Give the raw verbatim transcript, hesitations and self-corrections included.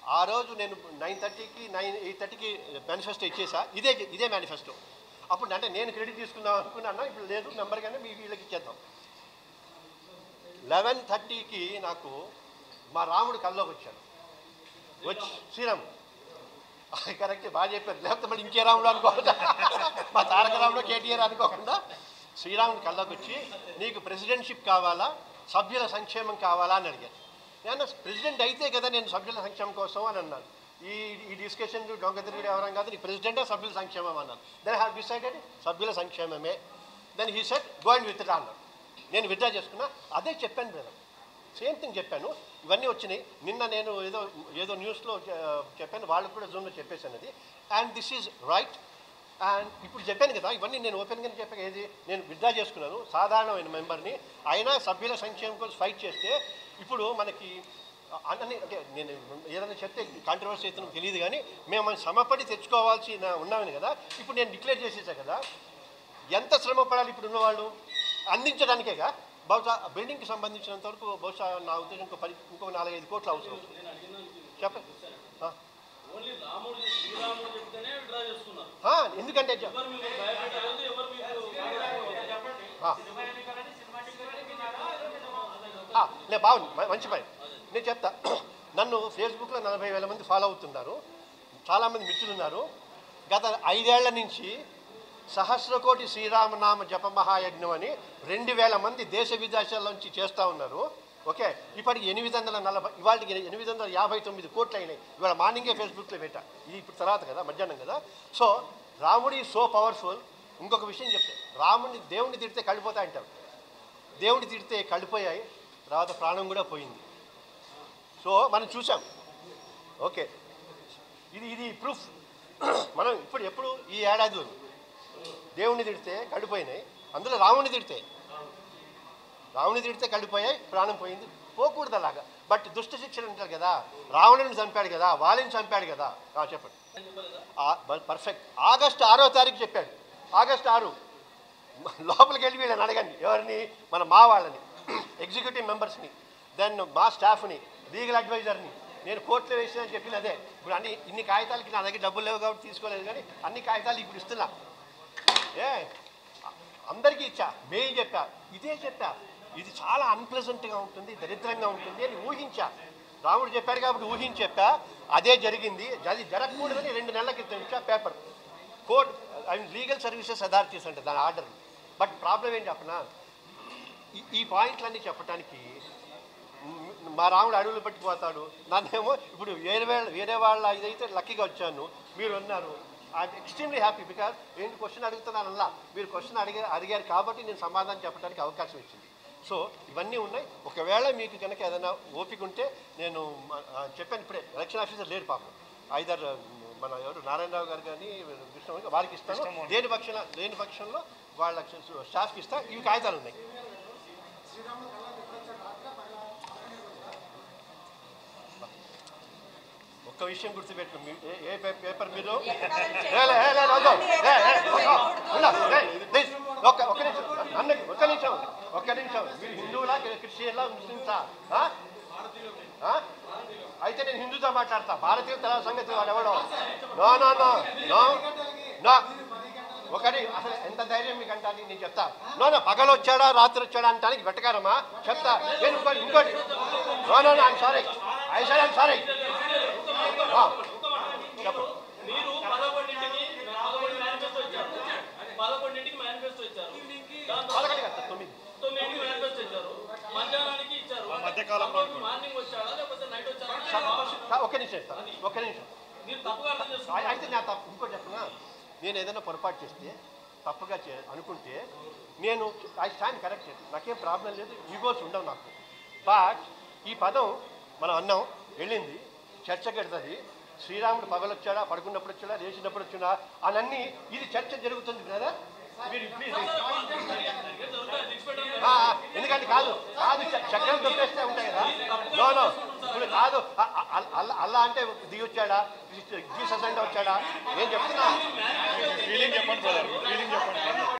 ఆ రోజు నేను నైన్ థర్టీకి నైన్ ఎయిట్ థర్టీకి మేనిఫెస్టో ఇచ్చేసా. ఇదే ఇదే మేనిఫెస్టో. అప్పుడు అంటే నేను క్రెడిట్ తీసుకుందాం అనుకున్నాను. ఇప్పుడు లేదు, నెంబర్ కానీ మీ వీళ్ళకి ఇచ్చేద్దాం. లెవెన్ థర్టీకి నాకు మా రాముడు కల్లోకి వచ్చాడు. వచ్చి శ్రీరామ్ కరెక్ట్ బాగా చెప్పారు, లేకపోతే మళ్ళీ ఇంకే రాముడు అనుకోకుండా మా తారక రాముడు కేటీఆర్ అనుకోకుండా శ్రీరాముడు కల్లోకి వచ్చి నీకు ప్రెసిడెంట్షిప్ కావాలా సభ్యుల సంక్షేమం కావాలా అని అడిగారు. నేను ప్రెసిడెంట్ అయితే కదా నేను సభ్యుల సంక్షేమం కోసం అని అన్నాను. ఈ ఈ డిస్కషన్ డొంక తిరిగి ఎవరం కాదు, నీ ప్రెసిడెంటే సభ్యుల సంక్షేమం అన్నాను. దెన్ హ్యావ్ డిసైడెడ్ సభ్యుల సంక్షేమమే. Then he said go and withdraw అన్నాడు. నేను విత్డ్రా చేసుకున్నా. అదే చెప్పాను బ్రదర్, సేమ్ థింగ్ చెప్పాను. ఇవన్నీ వచ్చినాయి. నిన్న నేను ఏదో ఏదో న్యూస్లో చెప్పాను, వాళ్ళకు కూడా జూమ్లో చెప్పేశాను అది. And this is right. And ఇప్పుడు చెప్పాను కదా, ఇవన్నీ నేను ఓపెన్గానే చెప్పాను. ఏది నేను విత్డ్రా చేసుకున్నాను, సాధారణమైన మెంబర్ని. అయినా సభ్యుల సంక్షేమం కోసం ఫైట్ చేస్తే ఇప్పుడు మనకి అన్నీ అంటే నేను ఏదైనా చెప్తే కాంట్రవర్సీ అయితే నాకు తెలియదు, కానీ మేము సమపడి తెచ్చుకోవాల్సి ఉన్నామని కదా. ఇప్పుడు నేను డిక్లేర్ చేసేసా కదా, ఎంత శ్రమ పడాలి ఇప్పుడు ఉన్నవాళ్ళు అందించడానికేగా. బహుశా బిల్డింగ్కి సంబంధించినంత వరకు బహుశా నా ఉద్దేశం ఇంకో పది ఇంకో నాలుగైదు కోట్లు అవసరం. చెప్పండి. ఎందుకంటే లే బాగుంది, మంచి పని. నేను చెప్తా. నన్ను ఫేస్బుక్లో నలభై వేల మంది ఫాలో అవుతున్నారు, చాలామంది మిత్రులు ఉన్నారు. గత ఐదేళ్ల నుంచి సహస్రకోటి శ్రీరామనామ జప మహాయజ్ఞం అని రెండు వేల మంది దేశ విదేశాల నుంచి చేస్తూ ఉన్నారు. ఓకే, ఇప్పటికి ఎనిమిది వందల నలభై ఇవాళకి ఎనిమిది వందల యాభై తొమ్మిది కోట్లు అయినాయి. ఇవాళ మార్నింగే ఫేస్బుక్లో పెట్టా, ఇది ఇప్పుడు తర్వాత కదా, మధ్యాహ్నం కదా. సో రాముడి సో పవర్ఫుల్. ఇంకొక విషయం చెప్తే, రాముడిని దేవుడిని తిడితే కళ్ళిపోతా అంటారు. దేవుడిని తిడితే కళ్ళిపోయాయి, తర్వాత ప్రాణం కూడా పోయింది. సో మనం చూసాం. ఓకే, ఇది ఇది ప్రూఫ్. మనం ఇప్పుడు ఎప్పుడు ఈ ఏడాది దేవుణ్ణి తిడితే కళ్ళిపోయినాయి, అందులో రాముడిని తిడితే రాముని తిడితే కళ్ళిపోయాయి, ప్రాణం పోయింది. పోకూడదు అలాగా. బట్ దుష్ట శిక్షణ అంటారు కదా, రావణుని చంపాడు కదా, వాళ్ళని చంపాడు కదా. చెప్పండి. పర్ఫెక్ట్. ఆగస్టు ఆరో తారీఖు చెప్పాడు. ఆగస్టు ఆరు లోపలికి వెళ్ళి వీళ్ళని అడగండి, ఎవరిని, మన మా వాళ్ళని, ఎగ్జిక్యూటివ్ మెంబర్స్ని, దెన్ మా స్టాఫ్ని, లీగల్ అడ్వైజర్ని. నేను కోర్టులో వేసినని చెప్పిన అదే. ఇప్పుడు అన్ని ఇన్ని కాగితాలకి నా దగ్గర డబ్బులు లేవు కాబట్టి తీసుకోలేదు, కానీ అన్ని కాగితాలు ఇప్పుడు ఇస్తున్నా. ఏ అందరికీ ఇచ్చా, మెయిల్ చెప్పా, ఇదే చెప్పా. ఇది చాలా అన్ప్లెజెంట్గా ఉంటుంది, దరిద్రంగా ఉంటుంది అని ఊహించా. రాముడు చెప్పాడు కాబట్టి ఊహించి చెప్పా. అదే జరిగింది. అది జరగకూడదని రెండు నెలల క్రితం ఇచ్చా paper. Court I mean legal services authorities అంటే దాని ఆర్డర్. బట్ ప్రాబ్లం ఏం చెప్పనా, ఈ పాయింట్లన్నీ చెప్పడానికి మా రాముడు అడవులు పట్టిపోతాడు. నన్నేమో ఇప్పుడు వేరే వాళ్ళ వేరే వాళ్ళ ఇదైతే లక్కీగా వచ్చాను, మీరు అన్నారు. I'm extremely happy. బికాజ్ ఏంటి క్వశ్చన్ అడుగుతున్నాను అలా, మీరు క్వశ్చన్ అడిగా అడిగారు కాబట్టి నేను సమాధానం చెప్పడానికి అవకాశం ఇచ్చింది. సో ఇవన్నీ ఉన్నాయి. ఒకవేళ మీకు కనుక ఏదైనా ఓపిక ఉంటే నేను చెప్పాను, ఇప్పుడే ఎలక్షన్ ఆఫీసర్ లేరు పాపం, ఐదర్ మన ఎవరు నారాయణరావు గారు కానీ కృష్ణ వారికి ఇస్తాను. లేని పక్షంలో లేని పక్షంలో వాళ్ళ స్టాఫ్కి ఇస్తా. ఇవి కాగితాలు ఉన్నాయి. ఒక్క విషయం గుర్తుపెట్టు, ఏ పేపర్ మీరు ఒక్క ఒక్క నిమిషం అన్న ఒక్క నిమిషం ఒక్క నిమిషం మీరు హిందువులా క్రిస్టియన్లా ముస్లింసా? అయితే నేను హిందూతో మాట్లాడతా. భారతీయ తల సంగతి వాడు ఎవడో no no no no no ఒకటి అసలు ఎంత ధైర్యం మీకు అంటాను నేను చెప్తా. నో నో పగలు వచ్చాడా రాత్రి వచ్చాడా అంటానికి వెటకారమా చెప్తా. నేను ఇంకోటి ఇంకోటి no no no I'm sorry I sorry I'm sorry చెప్పు. ఒక్క నిమిషం ఒక్క నిమిషం అయితే నా తప్పు ఇంకోటి చెప్పనా, నేను ఏదైనా పొరపాటు చేస్తే తప్పుగా చే అనుకుంటే నేను ఐ స్టాండ్ కరెక్టెడ్, నాకేం ప్రాబ్లం లేదు, ఈగోస్ ఉండవు నాకు. బట్ ఈ పదం మనం అన్నాం వెళ్ళింది, చర్చ కడుతుంది. శ్రీరాముడు పగలొచ్చాడా, పడుకున్నప్పుడు వచ్చాడా, లేచినప్పుడు వచ్చాడా అని ఇది చర్చ జరుగుతుంది బ్రదర్. మీరు ప్లీజ్ ఎందుకంటే కాదు కాదు చక్రం దొరికేస్తే ఉంటాయి కదా. నో నో ఇప్పుడు కాదు అల్లా అంటే దిగి వచ్చాడా, జీసస్ అంటే వచ్చాడా, నేను చెప్తున్నా. ఫీలింగ్ చెప్పండి బ్రదర్, ఫీలింగ్ చెప్పండి.